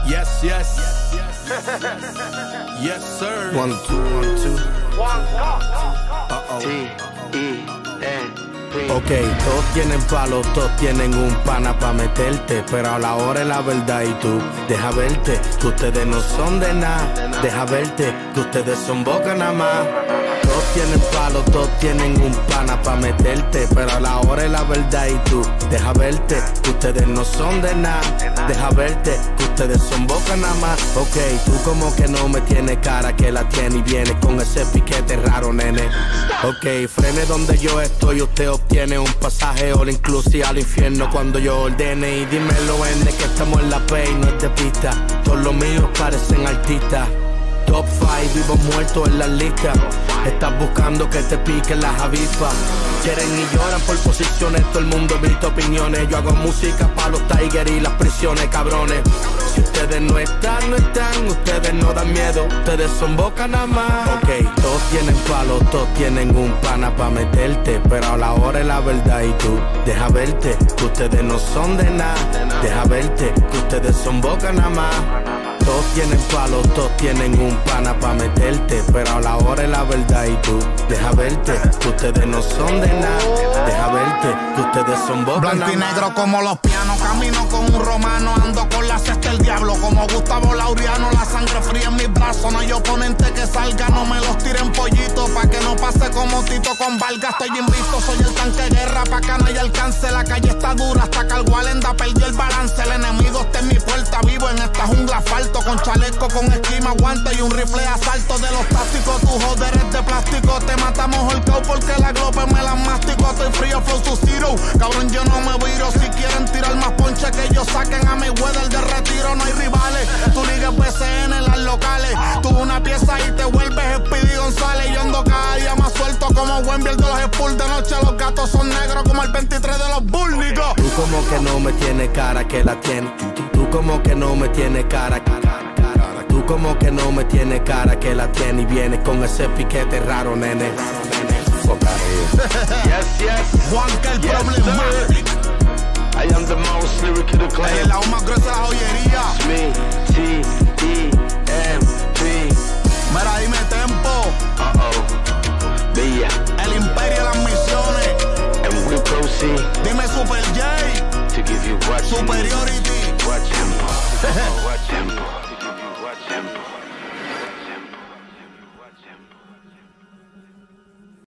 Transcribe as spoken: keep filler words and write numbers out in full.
Yes, yes. Yes, sir. One, two, one, two. Uh-oh. Ok, todos tienen palos, todos tienen un pana pa' meterte, pero a la hora es la verdad y tú, deja verte, que ustedes no son de nada, deja verte, que ustedes son boca nada más. Todos tienen palos, todos tienen un pana pa' meterte, pero a la hora es la verdad y tú, deja verte, que ustedes no son de nada, deja verte, que ustedes son boca nada más. Ok, tú como que no me tienes cara que la tiene y viene con ese piquete raro, nene. Ok, frene donde yo estoy, usted obtiene un pasaje all inclusive al infierno cuando yo ordene. Y dímelo, N, que estamos en la P y no es de pista. Todos los míos parecen artistas. Top five, vivos muertos en la lista. Estás buscando que te piquen las avispas. Quieren y lloran por posiciones, todo el mundo evita opiniones. Yo hago música para los Tigers y las prisiones, cabrones. Si ustedes no están, no están, ustedes no dan miedo, ustedes son boca nada más. Ok, todos tienen palos, todos tienen un pana pa' meterte, pero a la hora es la verdad y tú, deja verte, que ustedes no son de nada, deja verte, que ustedes son boca nada más. Todos tienen palos, todos tienen un pana pa' meterte, pero a la hora es la verdad y tú, deja verte, que ustedes no son de nada, deja verte, que ustedes son boca nada más. Blanco y negro como los pianos, camino como un romano, ando con la cesta el diablo como Gustavo Laureano, la sangre fría en mis brazos, no hay oponente que salga, no me los tiren pollito, pa' que no pase como Tito con Valga, estoy invisto, soy el tanque de guerra, pa' que no haya alcance, la calle está dura, hasta que Algualenda perdió el balance, el enemigo está en mi puerta, vivo en esta jungla asfalto, con chaleco, con esquima, guante y un rifle de asalto de los tácticos, tu joder es de plástico, te matamos holcao porque la glope me la mastico, estoy frío, flow to zero, cabrón yo no me viro, si quieren tirar más ponche que ellos saquen a mi weather de retiro, no hay rivales, tu liga es B C N en las locales, tú una pieza y te vuelves Speedy González, yo ando cada día más suelto como Wembley de los Spurs, de noche los gatos son negros como el veintitrés de los Bulls, nigga. Tú como que no me tienes cara que la tienes, tú, tú como que no me tienes cara, tú como que no me tienes cara que la tienes y vienes con ese piquete raro, nene. Yes, yes. Juanca el Yes, problema. I am the most lyrical El claim. la más gruesa de la joyería. Me, T, E, M, P. Mira, dime tempo. Uh-oh. Bella. El imperio de las misiones. And we proceed Dime Super J. to give you what you need. Superiority. What you need.